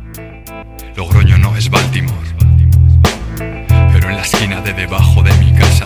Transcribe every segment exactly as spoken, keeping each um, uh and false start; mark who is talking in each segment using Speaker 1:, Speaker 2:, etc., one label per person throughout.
Speaker 1: Logroño no es Baltimore, pero en la esquina de debajo de mi casa,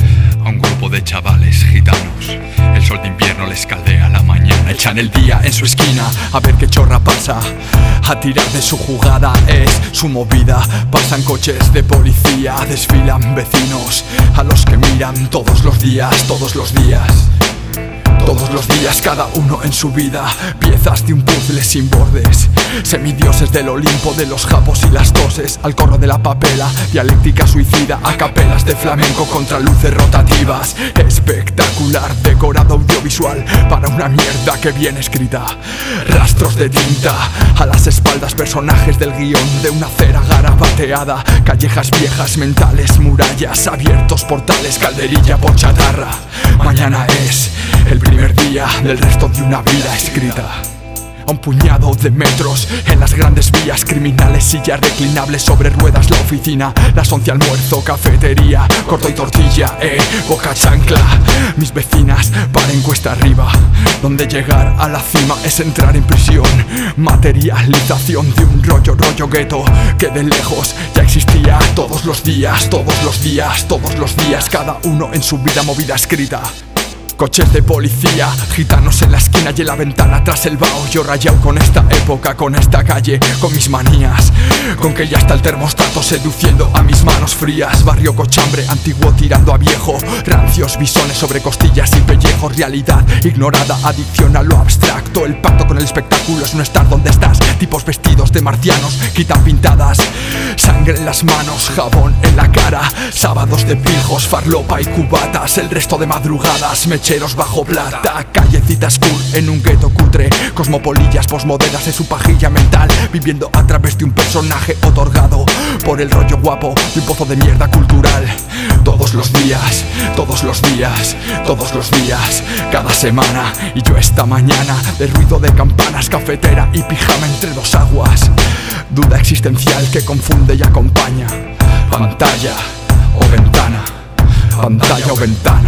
Speaker 1: a un grupo de chavales gitanos, el sol de invierno les caldea la mañana. Echan el día en su esquina a ver qué chorra pasa, a tirar de su jugada es su movida. Pasan coches de policía, desfilan vecinos a los que miran todos los días, todos los días. Todos los días, cada uno en su vida, piezas de un puzzle sin bordes, semidioses del Olimpo de los japos y las toses, al corro de la papela, dialéctica suicida, a capelas de flamenco contra luces rotativas. Espectacular, decorado audiovisual para una mierda que viene escrita. Rastros de tinta a las espaldas, personajes del guión de una cera garabateada. Callejas viejas, mentales, murallas, abiertos portales, calderilla por chatarra. Mañana es el primer día del resto de una vida escrita. A un puñado de metros en las grandes vías, criminales, sillas reclinables sobre ruedas, la oficina, las once almuerzo, cafetería, corto y tortilla, eh, boca chancla. Mis vecinas paren cuesta arriba, donde llegar a la cima es entrar en prisión. Materialización de un rollo, rollo gueto, que de lejos ya existía. Todos los días, todos los días, todos los días, cada uno en su vida movida escrita. Coches de policía, gitanos en la esquina y en la ventana tras el vaho. Yo rayado con esta época, con esta calle, con mis manías, con que ya está el termostato seduciendo a mis manos frías. Barrio cochambre, antiguo tirando a viejo, rancios bisones sobre costillas y pellejos. Realidad ignorada, adicción a lo abstracto. El pacto con el espectáculo es no estar donde estás. Tipos vestidos de marcianos, quitan pintadas, sangre en las manos, jabón en la cara. Sábados de pijos, farlopa y cubatas, el resto de madrugadas, me bajo plata, callecitas cool en un gueto cutre, cosmopolillas posmodernas en su pajilla mental, viviendo a través de un personaje otorgado por el rollo guapo de un pozo de mierda cultural. Todos los días, todos los días, todos los días, cada semana. Y yo esta mañana, de ruido de campanas, cafetera y pijama entre dos aguas. Duda existencial que confunde y acompaña. Pantalla o ventana, pantalla o ventana.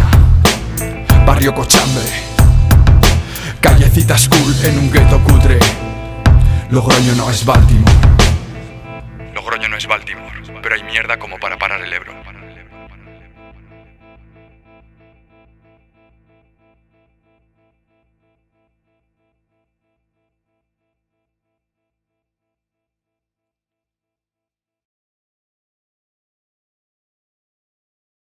Speaker 1: Barrio cochambre, callecitas cool en un gueto cutre. Logroño no es Baltimore. Logroño no es Baltimore, pero hay mierda como para parar el Ebro.